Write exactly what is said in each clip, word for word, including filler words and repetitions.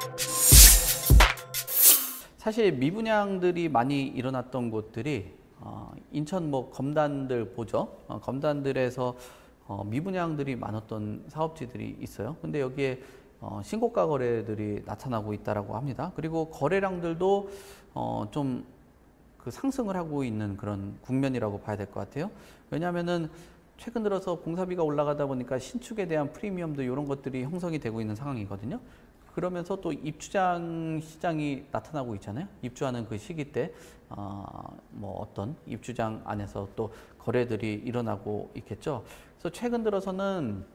사실 미분양들이 많이 일어났던 곳들이 어, 인천 뭐 검단들 보죠. 어, 검단들에서 어, 미분양들이 많았던 사업지들이 있어요. 근데 여기에 어, 신고가 거래들이 나타나고 있다라고 합니다. 그리고 거래량들도 어, 좀 그 상승을 하고 있는 그런 국면이라고 봐야 될 것 같아요. 왜냐하면은 최근 들어서 공사비가 올라가다 보니까 신축에 대한 프리미엄도 이런 것들이 형성이 되고 있는 상황이거든요. 그러면서 또 입주장 시장이 나타나고 있잖아요. 입주하는 그 시기 때, 어, 뭐 어떤 입주장 안에서 또 거래들이 일어나고 있겠죠. 그래서 최근 들어서는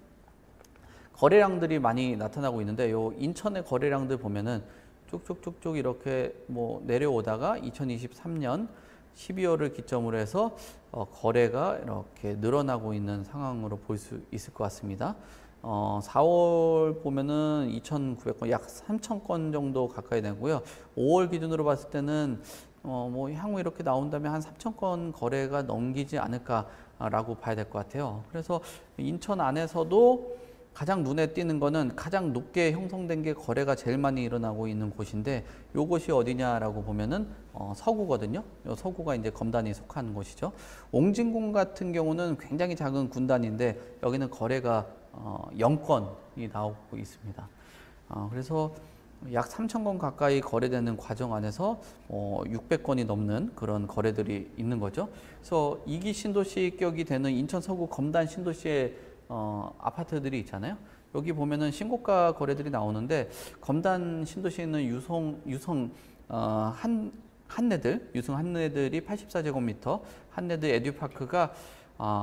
거래량들이 많이 나타나고 있는데, 요 인천의 거래량들 보면은 쭉쭉쭉쭉 이렇게 뭐 내려오다가 이천이십삼 년 십이월을 기점으로 해서 어, 거래가 이렇게 늘어나고 있는 상황으로 볼 수 있을 것 같습니다. 어, 사월 보면은 이천구백 건, 약 삼천 건 정도 가까이 되고요. 오월 기준으로 봤을 때는 어, 뭐 향후 이렇게 나온다면 한 삼천 건 거래가 넘기지 않을까라고 봐야 될 것 같아요. 그래서 인천 안에서도 가장 눈에 띄는 거는 가장 높게 형성된 게 거래가 제일 많이 일어나고 있는 곳인데, 요것이 어디냐라고 보면은 어, 서구거든요. 요 서구가 이제 검단이 속한 곳이죠. 옹진군 같은 경우는 굉장히 작은 군단인데 여기는 거래가 어, 영 건이 나오고 있습니다. 어, 그래서 약 삼천 건 가까이 거래되는 과정 안에서 어, 육백 건이 넘는 그런 거래들이 있는 거죠. 그래서 이 기 신도시격이 되는 인천 서구 검단 신도시의 어, 아파트들이 있잖아요. 여기 보면은 신고가 거래들이 나오는데, 검단 신도시에 있는 유성, 유성, 어, 한, 한내들, 유성 한내들이 팔십사 제곱미터, 한내들 에듀파크가 어,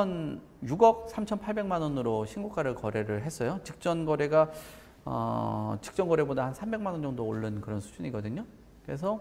육억 삼천팔백만 원으로 신고가를 거래를 했어요. 직전 거래가, 어, 직전 거래보다 한 삼백만 원 정도 오른 그런 수준이거든요. 그래서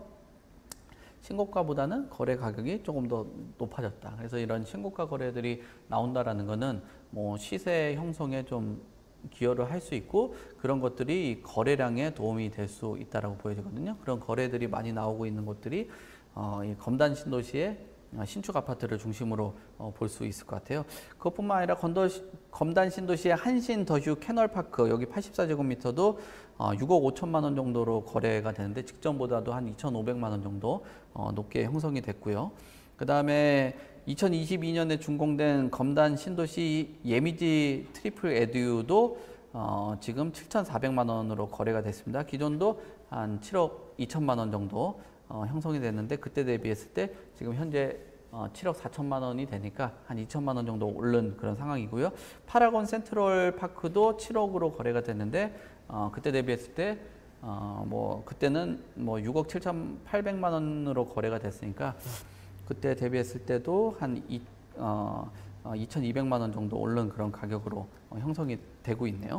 신고가보다는 거래 가격이 조금 더 높아졌다. 그래서 이런 신고가 거래들이 나온다라는 거는 뭐 시세 형성에 좀 기여를 할 수 있고, 그런 것들이 거래량에 도움이 될 수 있다라고 보여지거든요. 그런 거래들이 많이 나오고 있는 곳들이 어, 이 검단 신도시의 신축 아파트를 중심으로 어, 볼 수 있을 것 같아요. 그것뿐만 아니라 건더, 검단 신도시의 한신 더휴 캐널파크, 여기 팔십사 제곱미터도 어, 육억 오천만 원 정도로 거래가 되는데, 직전보다도 한 이천오백만 원 정도 어, 높게 형성이 됐고요. 그 다음에 이천이십이 년에 준공된 검단 신도시 예미지 트리플 에듀도 어, 지금 칠천사백만 원으로 거래가 됐습니다. 기존도 한 칠억 이천만 원 정도 어, 형성이 됐는데, 그때 대비했을 때 지금 현재 어, 칠억 사천만 원이 되니까 한 이천만 원 정도 오른 그런 상황이고요. 파라곤 센트럴 파크도 칠억으로 거래가 됐는데, 어, 그때 대비했을 때 어, 뭐 그때는 뭐 육억 칠천팔백만 원으로 거래가 됐으니까 그때 대비했을 때도 한 이, 어, 어, 이천이백만 원 정도 오른 그런 가격으로 어, 형성이 되고 있네요.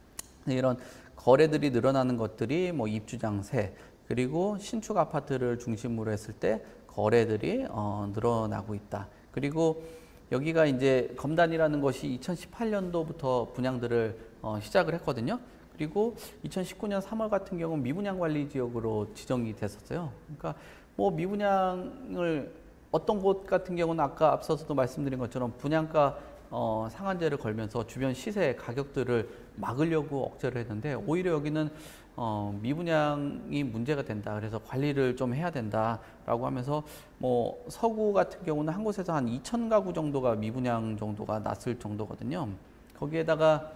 이런 거래들이 늘어나는 것들이 뭐 입주장세, 그리고 신축 아파트를 중심으로 했을 때 거래들이 어, 늘어나고 있다. 그리고 여기가 이제 검단이라는 것이 이천십팔 년도부터 분양들을 어, 시작을 했거든요. 그리고 이천십구 년 삼월 같은 경우는 미분양 관리 지역으로 지정이 됐었어요. 그러니까 뭐 미분양을 어떤 곳 같은 경우는 아까 앞서서도 말씀드린 것처럼 분양가 어, 상한제를 걸면서 주변 시세 가격들을 막으려고 억제를 했는데, 오히려 여기는 어, 미분양이 문제가 된다. 그래서 관리를 좀 해야 된다라고 하면서 뭐 서구 같은 경우는 한 곳에서 한 이천 가구 정도가 미분양 정도가 났을 정도거든요. 거기에다가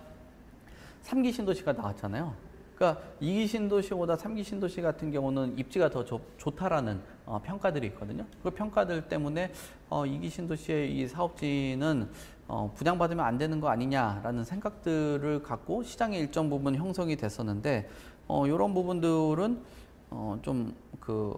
삼 기 신도시가 나왔잖아요. 그러니까 이 기 신도시보다 삼 기 신도시 같은 경우는 입지가 더 좋, 좋다라는 어, 평가들이 있거든요. 그 평가들 때문에 어, 이 기 신도시의 이 사업지는 어, 분양받으면 안 되는 거 아니냐라는 생각들을 갖고 시장의 일정 부분 형성이 됐었는데, 어, 이런 부분들은 어, 좀 그,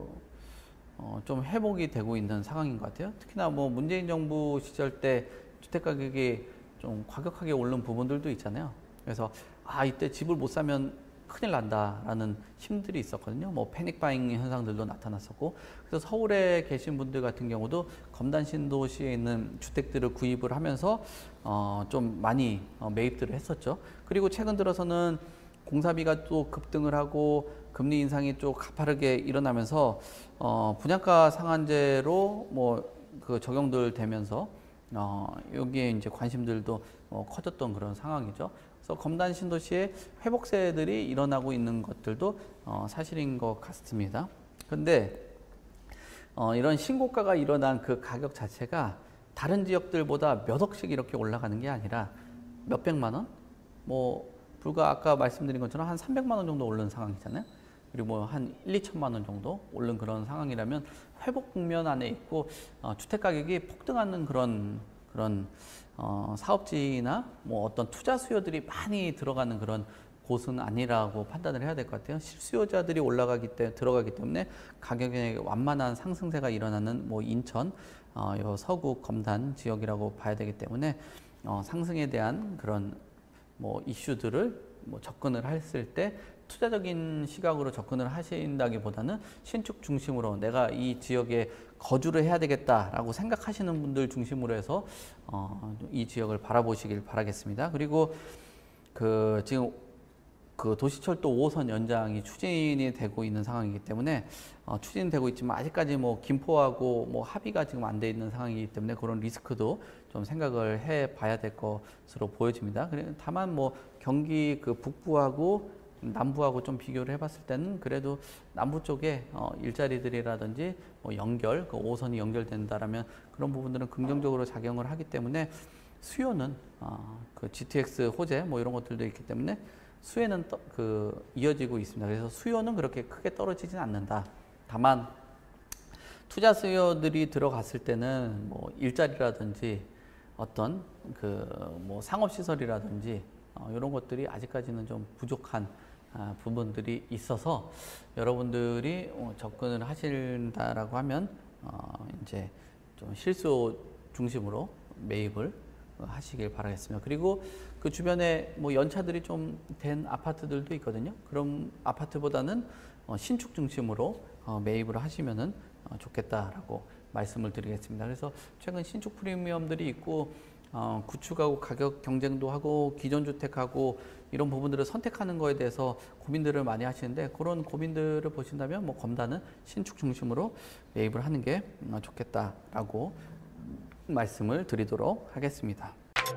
어, 좀 회복이 되고 있는 상황인 것 같아요. 특히나 뭐 문재인 정부 시절 때 주택 가격이 좀 과격하게 오른 부분들도 있잖아요. 그래서 아, 이때 집을 못 사면 큰일 난다라는 심들이 있었거든요. 뭐 패닉바잉 현상들도 나타났었고, 그래서 서울에 계신 분들 같은 경우도 검단 신도시에 있는 주택들을 구입을 하면서 어, 좀 많이 어, 매입들을 했었죠. 그리고 최근 들어서는 공사비가 또 급등을 하고 금리 인상이 또 가파르게 일어나면서 어, 분양가 상한제로 뭐 그 적용들 되면서 어, 여기에 이제 관심들도 어, 커졌던 그런 상황이죠. 그래서 검단 신도시에 회복세들이 일어나고 있는 것들도 어, 사실인 것 같습니다. 근데 어, 이런 신고가가 일어난 그 가격 자체가 다른 지역들보다 몇 억씩 이렇게 올라가는 게 아니라 몇 백만 원? 뭐 불과 아까 말씀드린 것처럼 한 삼백만 원 정도 오른 상황이잖아요. 그리고 뭐 한 일, 이천만 원 정도 오른 그런 상황이라면 회복 국면 안에 있고 어, 주택 가격이 폭등하는 그런 그런 어, 사업지나 뭐 어떤 투자 수요들이 많이 들어가는 그런 곳은 아니라고 판단을 해야 될 것 같아요. 실수요자들이 올라가기 때문에 들어가기 때문에 가격에 완만한 상승세가 일어나는 뭐 인천, 어, 요 서구 검단 지역이라고 봐야 되기 때문에 어, 상승에 대한 그런 뭐 이슈들을 뭐 접근을 했을 때 투자적인 시각으로 접근을 하신다기보다는 신축 중심으로 내가 이 지역에 거주를 해야 되겠다라고 생각하시는 분들 중심으로 해서 어, 이 지역을 바라보시길 바라겠습니다. 그리고 그 지금 그 도시철도 오 호선 연장이 추진이 되고 있는 상황이기 때문에 어, 추진되고 있지만 아직까지 뭐 김포하고 뭐 합의가 지금 안 돼 있는 상황이기 때문에 그런 리스크도 좀 생각을 해 봐야 될 것으로 보여집니다. 다만 뭐 경기 그 북부하고 남부하고 좀 비교를 해봤을 때는 그래도 남부 쪽에 어, 일자리들이라든지 뭐 연결, 그 오 호선이 연결된다라면 그런 부분들은 긍정적으로 작용을 하기 때문에 수요는 어, 그 지티엑스 호재 뭐 이런 것들도 있기 때문에 수요는 떠, 그 이어지고 있습니다. 그래서 수요는 그렇게 크게 떨어지진 않는다. 다만 투자 수요들이 들어갔을 때는 뭐 일자리라든지 어떤 그 뭐 상업 시설이라든지 어, 이런 것들이 아직까지는 좀 부족한 아, 부분들이 있어서 여러분들이 어, 접근을 하신다라고 하면 어, 이제 좀 실수 중심으로 매입을 하시길 바라겠습니다. 그리고 그 주변에 뭐 연차들이 좀 된 아파트들도 있거든요. 그럼 아파트보다는 어, 신축 중심으로 어, 매입을 하시면은 어, 좋겠다라고 말씀을 드리겠습니다. 그래서 최근 신축 프리미엄들이 있고 어, 구축하고 가격 경쟁도 하고 기존 주택하고 이런 부분들을 선택하는 거에 대해서 고민들을 많이 하시는데 그런 고민들을 보신다면 뭐 검단은 신축 중심으로 매입을 하는 게 어, 좋겠다라고 말씀을 드리도록 하겠습니다.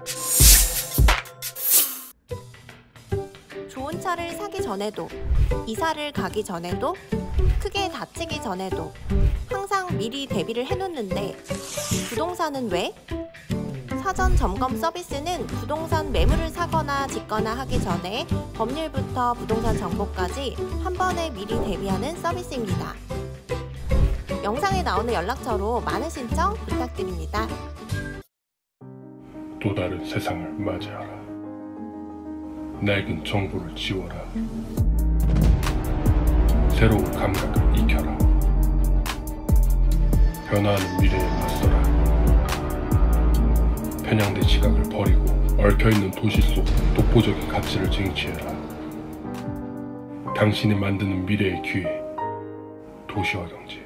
좋은 차를 사기 전에도, 이사를 가기 전에도, 크게 다치기 전에도 항상 미리 대비를 해놓는데 부동산은 왜? 사전 점검 서비스는 부동산 매물을 사거나 짓거나 하기 전에 법률부터 부동산 정보까지 한 번에 미리 대비하는 서비스입니다. 영상에 나오는 연락처로 많은 신청 부탁드립니다. 또 다른 세상을 맞이하라. 낡은 정보를 지워라. 새로운 감각을 익혀라. 변화하는 미래에 맞서라. 편향된 시각을 버리고 얽혀있는 도시 속 독보적인 가치를 쟁취해라. 당신이 만드는 미래의 기회, 도시화 경제.